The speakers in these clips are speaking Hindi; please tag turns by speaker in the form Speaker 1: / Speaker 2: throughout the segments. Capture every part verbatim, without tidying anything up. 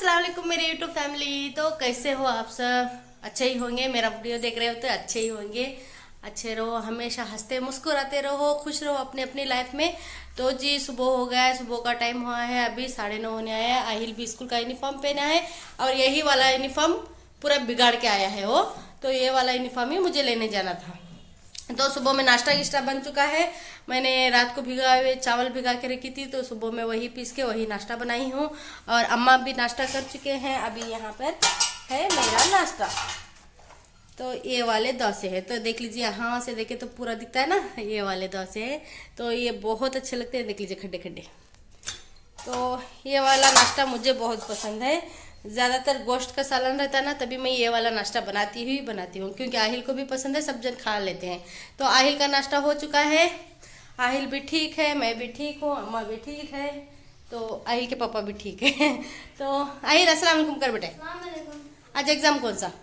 Speaker 1: अस्सलाम वालेकुम मेरे यूट्यूब फैमिली। तो कैसे हो आप सब? अच्छे ही होंगे। मेरा वीडियो देख रहे हो तो अच्छे ही होंगे। अच्छे रहो, हमेशा हंसते मुस्कुराते रहो, खुश रहो अपनी अपनी लाइफ में। तो जी सुबह हो गया है, सुबह का टाइम हुआ है, अभी साढ़े नौ होने आया है। आहिल भी स्कूल का यूनिफॉर्म पहना है और यही वाला यूनिफॉर्म पूरा बिगाड़ के आया है वो। तो ये वाला यूनिफॉर्म ही मुझे लेने जाना था। तो सुबह में नाश्ता गिश्ता बन चुका है। मैंने रात को भिगा हुए चावल भिगा के रखी थी, तो सुबह में वही पीस के वही नाश्ता बनाई हूँ। और अम्मा भी नाश्ता कर चुके हैं। अभी यहाँ पर है मेरा नाश्ता। तो ये वाले डोसे हैं, तो देख लीजिए, यहाँ से देखे तो पूरा दिखता है ना, ये वाले डोसे हैं। तो ये बहुत अच्छे लगते हैं, देख लीजिए खड्डे खड्डे। तो ये वाला नाश्ता मुझे बहुत पसंद है। ज़्यादातर गोश्त का सालन रहता है ना, तभी मैं ये वाला नाश्ता बनाती हुई बनाती हूँ, क्योंकि आहिल को भी पसंद है, सब जन खा लेते हैं। तो आहिल का नाश्ता हो चुका है, आहिल भी ठीक है, मैं भी ठीक हूँ, अम्मा भी ठीक है, तो आहिल के पापा भी ठीक है। तो आहिल अस्सलाम वालेकुम कर बेटे। आज एग्ज़ाम कौन सा?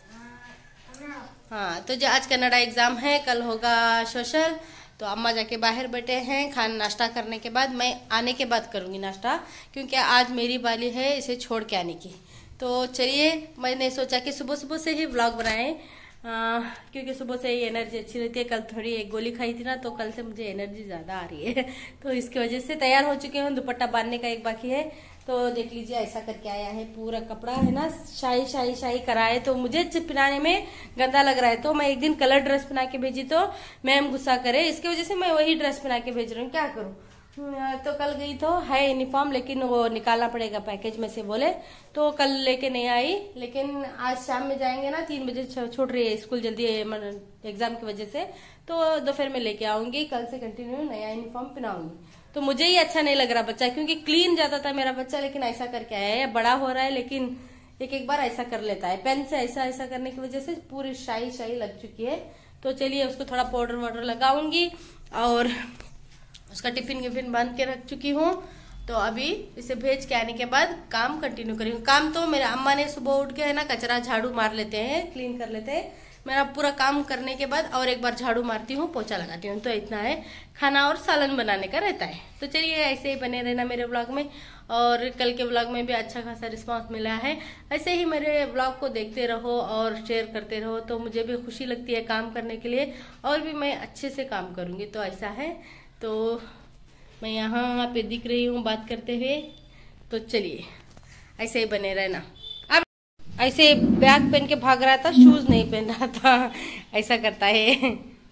Speaker 1: हाँ, तो जो आज कन्नड़ा एग्ज़ाम है, कल होगा सोशल। तो अम्मा जाके बाहर बैठे हैं। खाना नाश्ता करने के बाद मैं आने के बाद करूँगी नाश्ता, क्योंकि आज मेरी बारी है इसे छोड़ के आने की। तो चलिए, मैंने सोचा कि सुबह सुबह से ही व्लॉग बनाएं, क्योंकि सुबह से ही एनर्जी अच्छी रहती है। कल थोड़ी एक गोली खाई थी ना, तो कल से मुझे एनर्जी ज़्यादा आ रही है। तो इसकी वजह से तैयार हो चुके हैं। दुपट्टा बांधने का एक बाकी है। तो देख लीजिए, ऐसा करके आया है। पूरा कपड़ा है ना, शाही शाही शाही कराए, तो मुझे पहनाने में गंदा लग रहा है। तो मैं एक दिन कलर ड्रेस पहना के भेजी तो मैम गुस्सा करे, इसकी वजह से मैं वही ड्रेस पहना के भेज रही हूँ। क्या करूँ? तो कल गई तो है यूनिफॉर्म, लेकिन वो निकालना पड़ेगा पैकेज में से बोले, तो कल लेके नहीं आई। लेकिन आज शाम में जाएंगे ना, तीन बजे छूट रही है स्कूल जल्दी एग्जाम की वजह से, तो दोपहर में लेके आऊंगी। कल से कंटिन्यू नया यूनिफॉर्म पहनाऊंगी। तो मुझे ही अच्छा नहीं लग रहा बच्चा, क्योंकि क्लीन जाता था मेरा बच्चा, लेकिन ऐसा करके आया है। बड़ा हो रहा है, लेकिन एक एक बार ऐसा कर लेता है। पेन से ऐसा ऐसा करने की वजह से पूरी शाही शाही लग चुकी है। तो चलिए, उसको थोड़ा पाउडर वाउडर लगाऊंगी और उसका टिफिन विफिन बांध के रख चुकी हूँ। तो अभी इसे भेज के आने के बाद काम कंटिन्यू करेंगे। काम तो मेरे अम्मा ने सुबह उठ के है ना, कचरा झाड़ू मार लेते हैं, क्लीन कर लेते हैं। मेरा पूरा काम करने के बाद और एक बार झाड़ू मारती हूँ, पोछा लगाती हूँ। तो इतना है, खाना और सालन बनाने का रहता है। तो चलिए, ऐसे ही बने रहना मेरे ब्लॉग में। और कल के ब्लॉग में भी अच्छा खासा रिस्पांस मिला है। ऐसे ही मेरे ब्लॉग को देखते रहो और शेयर करते रहो, तो मुझे भी खुशी लगती है काम करने के लिए, और भी मैं अच्छे से काम करूँगी। तो ऐसा है, तो मैं यहाँ पे दिख रही हूँ बात करते हुए। तो चलिए, ऐसे ही बने रहना। अब ऐसे बैग पहन के भाग रहा था, शूज नहीं पहन रहा था, ऐसा करता है।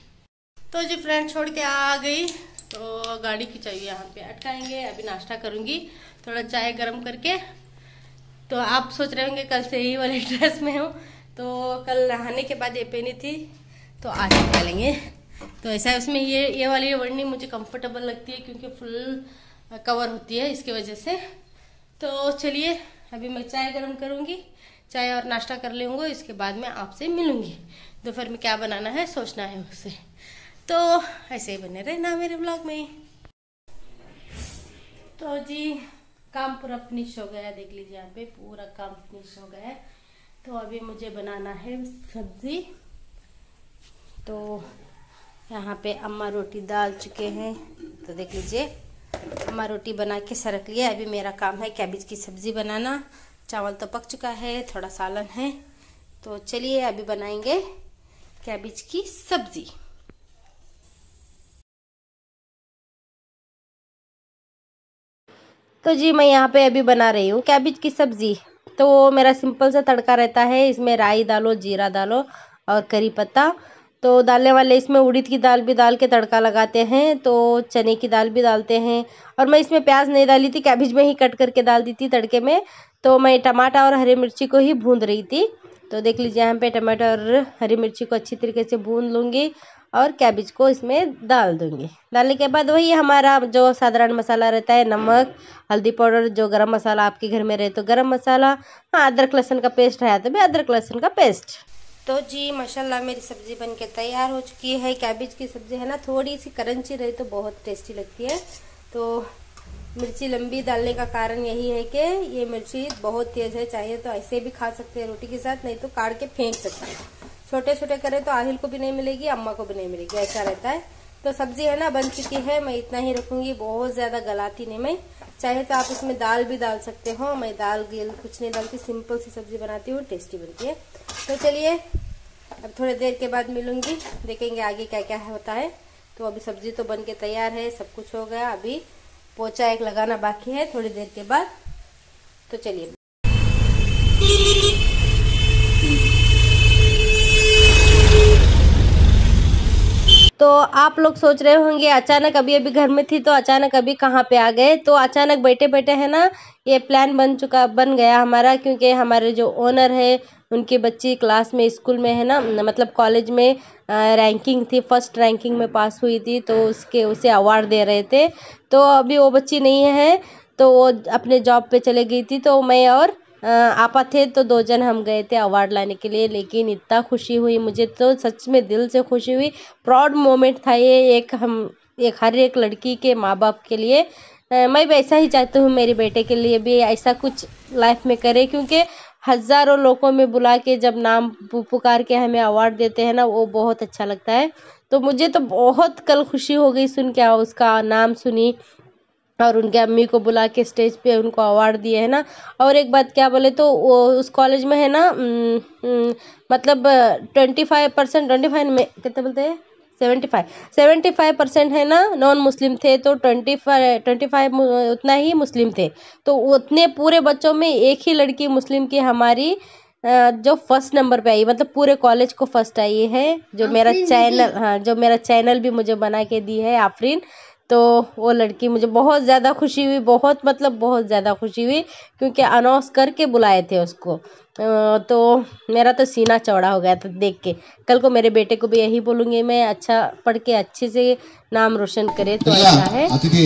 Speaker 1: तो जी फ्रेंड छोड़ के आ गई, तो गाड़ी की चाहिए यहाँ पे अटकाएंगे। अभी नाश्ता करूँगी, थोड़ा चाय गर्म करके। तो आप सोच रहे होंगे कल से यही वाले ड्रेस में हूँ, तो कल नहाने के बाद ये पहनी थी, तो आज निकालेंगे। तो ऐसा है, उसमें ये ये वाली ओढ़नी मुझे कंफर्टेबल लगती है, क्योंकि फुल कवर होती है, इसकी वजह से। तो चलिए, अभी मैं चाय गर्म करूँगी, चाय और नाश्ता कर लूँगी। इसके बाद मैं आपसे मिलूँगी। दोपहर में क्या बनाना है सोचना है उससे। तो ऐसे ही बने रहना मेरे ब्लॉग में। तो जी काम पूरा फिनिश हो गया, देख लीजिए यहाँ पे पूरा काम फिनिश हो गया है। तो अभी मुझे बनाना है सब्जी। तो यहाँ पे अम्मा रोटी डाल चुके हैं, तो देख लीजिए, अम्मा रोटी बना के सरक लिए। अभी मेरा काम है कैबेज की सब्जी बनाना। चावल तो पक चुका है, थोड़ा सालन है। तो चलिए, अभी बनाएंगे कैबेज की सब्जी। तो जी मैं यहाँ पे अभी बना रही हूँ कैबेज की सब्जी। तो मेरा सिंपल सा तड़का रहता है, इसमें राई डालो, जीरा डालो और करी पत्ता। तो डालने वाले इसमें उड़द की दाल भी डाल के तड़का लगाते हैं, तो चने की दाल भी डालते हैं। और मैं इसमें प्याज नहीं डाली थी, कैबेज में ही कट करके डाल दी थी तड़के में। तो मैं टमाटर और हरी मिर्ची को ही भून रही थी। तो देख लीजिए, यहाँ पे टमाटर और हरी मिर्ची को अच्छी तरीके से भून लूँगी और कैबेज को इसमें डाल दूँगी। डालने के बाद वही हमारा जो साधारण मसाला रहता है, नमक, हल्दी पाउडर, जो गरम मसाला आपके घर में रहे तो गरम मसाला, हाँ अदरक लहसुन का पेस्ट है तो भी अदरक लहसुन का पेस्ट। तो जी माशाल्लाह मेरी सब्जी बन के तैयार हो चुकी है। कैबेज की सब्जी है ना, थोड़ी सी करंची रही तो बहुत टेस्टी लगती है। तो मिर्ची लंबी डालने का कारण यही है कि ये मिर्ची बहुत तेज है। चाहिए तो ऐसे भी खा सकते हैं रोटी के साथ, नहीं तो काट के फेंक सकते हैं। छोटे छोटे करें तो आहिल को भी नहीं मिलेगी, अम्मा को भी नहीं मिलेगी, ऐसा रहता है। तो सब्जी है ना बन चुकी है, मैं इतना ही रखूंगी, बहुत ज्यादा गलाती नहीं मैं। चाहे तो आप इसमें दाल भी डाल सकते हो, मैं दाल गिल कुछ नहीं डालती, सिंपल सी सब्जी बनाती हूँ, टेस्टी बनती है। तो चलिए अब थोड़ी देर के बाद मिलूंगी, देखेंगे आगे क्या क्या होता है। तो अभी सब्जी तो बन के तैयार है, सब कुछ हो गया, अभी पोछा एक लगाना बाकी है थोड़ी देर के बाद। तो चलिए तो आप लोग सोच रहे होंगे अचानक अभी अभी घर में थी तो अचानक अभी कहाँ पे आ गए। तो अचानक बैठे बैठे है ना ये प्लान बन चुका बन गया हमारा, क्योंकि हमारे जो ओनर है उनकी बच्ची क्लास में स्कूल में है ना, मतलब कॉलेज में रैंकिंग थी, फर्स्ट रैंकिंग में पास हुई थी, तो उसके उसे अवार्ड दे रहे थे। तो अभी वो बच्ची नहीं है, तो वो अपने जॉब पे चले गई थी, तो मैं और आपा थे, तो दो जन हम गए थे अवार्ड लाने के लिए। लेकिन इतना खुशी हुई मुझे, तो सच में दिल से खुशी हुई, प्राउड मोमेंट था ये एक हम एक हर एक लड़की के माँ बाप के लिए। मैं भी ऐसा ही चाहती हूँ मेरे बेटे के लिए भी ऐसा कुछ लाइफ में करे, क्योंकि हजारों लोगों में बुला के जब नाम पुकार के हमें अवार्ड देते हैं ना, वो बहुत अच्छा लगता है। तो मुझे तो बहुत कल खुशी हो गई सुन के, उसका नाम सुनी और उनके अम्मी को बुला के स्टेज पे उनको अवार्ड दिए है ना। और एक बात क्या बोले तो वो उस कॉलेज में है ना न, न, मतलब twenty five percent twenty five में कितने बोलते हैं seventy five seventy five percent है ना नॉन मुस्लिम थे, तो ट्वेंटी फाइव ट्वेंटी फाइव उतना ही मुस्लिम थे। तो उतने पूरे बच्चों में एक ही लड़की मुस्लिम की हमारी जो फर्स्ट नंबर पे आई, मतलब पूरे कॉलेज को फर्स्ट आई है। जो मेरा चैनल हाँ जो मेरा चैनल भी मुझे बना के दी है आफरीन, तो वो लड़की मुझे बहुत ज़्यादा खुशी हुई, बहुत मतलब बहुत ज़्यादा खुशी हुई, क्योंकि अनाउंस करके बुलाए थे उसको। तो मेरा तो सीना चौड़ा हो गया था देख के। कल को मेरे बेटे को भी यही बोलूँगी मैं, अच्छा पढ़ के अच्छे से नाम रोशन करे तो अच्छा है।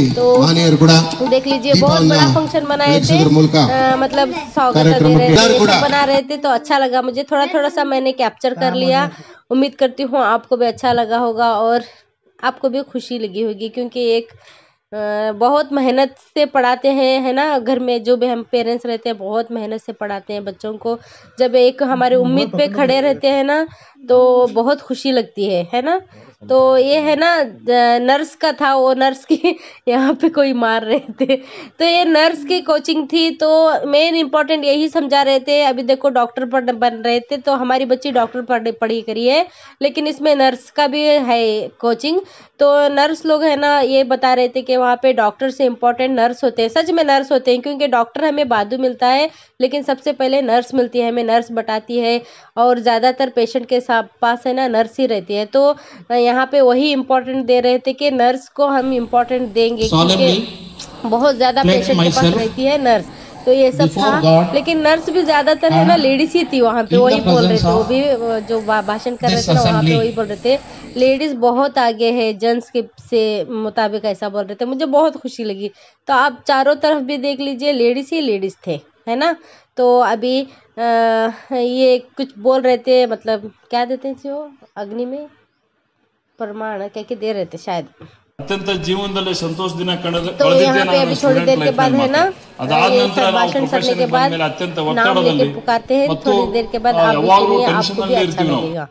Speaker 1: तो देख लीजिए बहुत बड़ा फंक्शन बनाए थे, आ, मतलब स्वागत दे रहे थे, बना रहे थे, तो अच्छा लगा मुझे। थोड़ा थोड़ा सा मैंने कैप्चर कर लिया, उम्मीद करती हूँ आपको भी अच्छा लगा होगा और आपको भी खुशी लगी होगी, क्योंकि एक आ, बहुत मेहनत से पढ़ाते हैं है ना। घर में जो भी हम पेरेंट्स रहते हैं बहुत मेहनत से पढ़ाते हैं बच्चों को। जब एक हमारे उम्मीद पे खड़े रहते हैं ना तो बहुत खुशी लगती है है ना। तो ये है ना नर्स का था, वो नर्स की यहाँ पे कोई मार रहे थे, तो ये नर्स की कोचिंग थी। तो मेन इम्पोर्टेंट यही समझा रहे थे। अभी देखो डॉक्टर पढ़ बन रहे थे, तो हमारी बच्ची डॉक्टर पढ़ पढ़ी करी है, लेकिन इसमें नर्स का भी है कोचिंग। तो नर्स लोग है ना ये बता रहे थे कि वहाँ पे डॉक्टर से इम्पोर्टेंट नर्स होते हैं। सच में नर्स होते हैं, क्योंकि डॉक्टर हमें बादू मिलता है, लेकिन सबसे पहले नर्स मिलती है हमें, नर्स बताती है। और ज़्यादातर पेशेंट के पास है ना नर्स ही रहती है। तो यहाँ पे वही इम्पोर्टेंट दे रहे थे कि नर्स को हम इम्पोर्टेंट देंगे, क्योंकि बहुत ज़्यादा पेशेंट के पास रहती है नर्स। तो ये सब था, लेकिन नर्स भी ज्यादातर है ना लेडीज ही थी वहाँ पे, वही बोल रहे थे, वो भी जो भाषण कर रहे थे ना वहाँ पे वही बोल रहे थे, लेडीज बहुत आगे है जेंट्स के से मुताबिक, ऐसा बोल रहे थे। मुझे बहुत खुशी लगी। तो आप चारों तरफ भी देख लीजिए लेडीज ही लेडीज थे है ना। तो अभी आ, ये कुछ बोल रहे थे, मतलब क्या देते थे वो अग्नि में प्रमाण क्या क्या दे रहे थे शायद।
Speaker 2: अत्यंत जीवनದಲ್ಲಿ ಸಂತೋಷ ದಿನ
Speaker 1: तो यहाँ पे अभी थोड़ी देर के बाद है ना ये भाषण करने के बाद नाम लेके पुकारते हैं, थोड़ी देर के बाद आप भी सुनिए, आपको भी अच्छा लगेगा।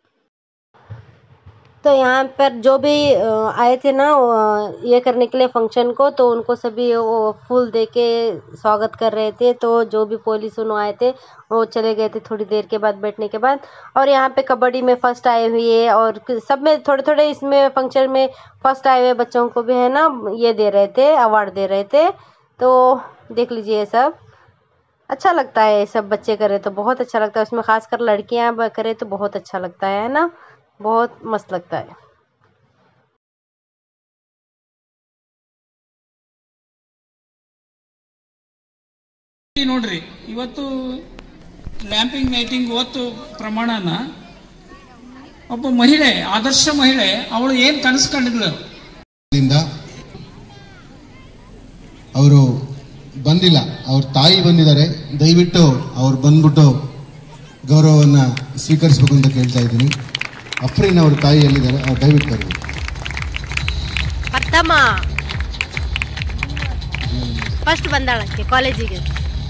Speaker 1: तो यहाँ पर जो भी आए थे ना ये करने के लिए फंक्शन को, तो उनको सभी वो फूल दे के स्वागत कर रहे थे। तो जो भी पुलिस उन्होंने आए थे वो चले गए थे थोड़ी देर के बाद बैठने के बाद। और यहाँ पे कबड्डी में फर्स्ट आए हुए और सब में थोड़े थोड़े इसमें फंक्शन में फर्स्ट आए हुए बच्चों को भी है ना ये दे रहे थे, अवार्ड दे रहे थे। तो देख लीजिए सब अच्छा लगता है, सब बच्चे करे तो बहुत अच्छा लगता है, उसमें खासकर लड़कियाँ करे तो बहुत अच्छा लगता है ना, बहुत मस्त लगता है।
Speaker 3: ನೋಡ್ರಿ ಇವತ್ತು ಲ್ಯಾಂಪಿಂಗ್ ಲೈಟಿಂಗ್ ಓತ್ತು ಪ್ರಮಾಣನ ಒಬ್ಬ ಮಹಿಳೆ, ಆದರ್ಶ ಮಹಿಳೆ, ಅವಳು ಏನ್ ಕನಸು ಕಂಡಿದ್ಲು
Speaker 4: ಅವರು ಬಂದಿಲ್ಲ, ಅವ್ರ ತಾಯಿ ಬಂದಿದ್ದಾರೆ, ದಯವಿಟ್ಟು ಅವ್ರು ಬಂದ್ಬಿಟ್ಟು ಗೌರವವನ್ನು ಸ್ವೀಕರಿಸಬೇಕು ಅಂತ ಕೇಳ್ತಾ ಇದ್ದೀನಿ। ಅಫ್ರೀನ್ ಅವ್ರ ತಾಯಿ ಎಲ್ಲಿದ್ದಾರೆ, ಅವ್ರು ದಯವಿಟ್ಟು ಬರಬೇಕು।
Speaker 1: ಪತ್ತಮ್ಮ ಫಸ್ಟ್ ಬಂದಾಳಕ್ಕೆ ಕಾಲೇಜಿಗೆ,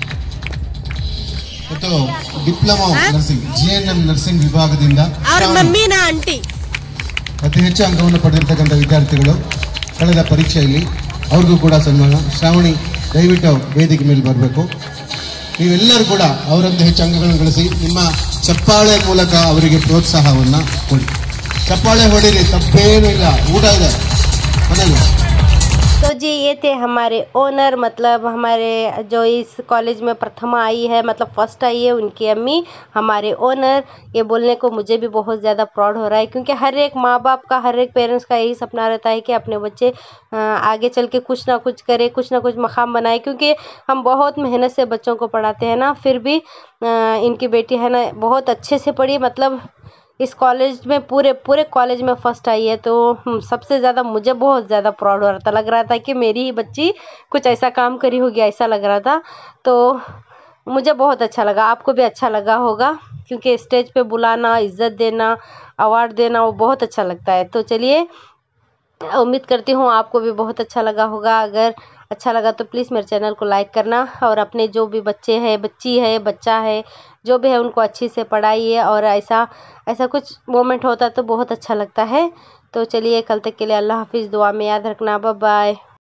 Speaker 4: ಮತ್ತು diploma nursing G N M nursing ವಿಭಾಗದಿಂದ
Speaker 1: ಅವ್ರ ಮಮ್ಮಿನ ಆಂಟಿ
Speaker 4: ಅತಿ ಹೆಚ್ಚು ಅಂಕವನ್ನು ಪಡೆದಿರ್ತಕ್ಕಂಥ ವಿದ್ಯಾರ್ಥಿಗಳು ಕಳೆದ ಪರೀಕ್ಷೆಯಲ್ಲಿ ಅವ್ರಿಗೂ ಕೂಡ ಸನ್ಮಾನ. ಶ್ರಾವಣಿ ದಯವಿಟ್ಟು ವೇದಿಕೆ ಮೇಲೆ ಬರಬೇಕು. ನೀವೆಲ್ಲರೂ ಕೂಡ ಅವರಂತೆ ಹೆಚ್ಚು ಅಂಕಗಳನ್ನು ಗಳಿಸಿ ನಿಮ್ಮ ಚಪ್ಪಾಳೆ ಮೂಲಕ ಅವರಿಗೆ ಪ್ರೋತ್ಸಾಹವನ್ನು ಕೊಡಿ. ಚಪ್ಪಾಳೆ ಹೊಡೀರಿ, ತಪ್ಪೇನೂ ಇಲ್ಲ, ಊಟ ಇದೆ ಮನೇಲಿ.
Speaker 1: तो जी ये थे हमारे ओनर, मतलब हमारे जो इस कॉलेज में प्रथम आई है, मतलब फर्स्ट आई है, उनकी अम्मी हमारे ओनर। ये बोलने को मुझे भी बहुत ज़्यादा प्राउड हो रहा है, क्योंकि हर एक माँ बाप का, हर एक पेरेंट्स का यही सपना रहता है कि अपने बच्चे आगे चल के कुछ ना कुछ करे, कुछ ना कुछ मकाम बनाए। क्योंकि हम बहुत मेहनत से बच्चों को पढ़ाते हैं ना, फिर भी इनकी बेटी है ना बहुत अच्छे से पढ़ी, मतलब इस कॉलेज में पूरे पूरे कॉलेज में फर्स्ट आई है। तो सबसे ज़्यादा मुझे बहुत ज़्यादा प्राउड हो रहा था, लग रहा था कि मेरी ही बच्ची कुछ ऐसा काम करी होगी, ऐसा लग रहा था। तो मुझे बहुत अच्छा लगा, आपको भी अच्छा लगा होगा, क्योंकि स्टेज पे बुलाना, इज़्ज़त देना, अवार्ड देना वो बहुत अच्छा लगता है। तो चलिए, उम्मीद करती हूँ आपको भी बहुत अच्छा लगा होगा। अगर अच्छा लगा तो प्लीज़ मेरे चैनल को लाइक करना, और अपने जो भी बच्चे हैं, बच्ची है, बच्चा है, जो भी है उनको अच्छी से पढ़ाइए। और ऐसा ऐसा कुछ मोमेंट होता तो बहुत अच्छा लगता है। तो चलिए, कल तक के लिए अल्लाह हाफिज़, दुआ में याद रखना, बाय बाय।